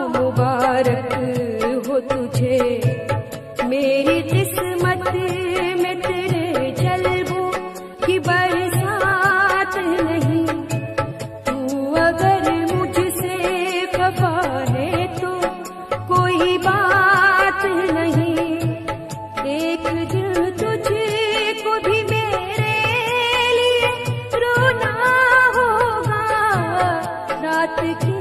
मुबारक हो तुझे, मेरी किस्मत में तेरे जल्बों की बरसात नहीं। तू अगर मुझसे खफा है तो कोई बात नहीं। एक दिन तुझको भी मेरे लिए रोना होगा, रात की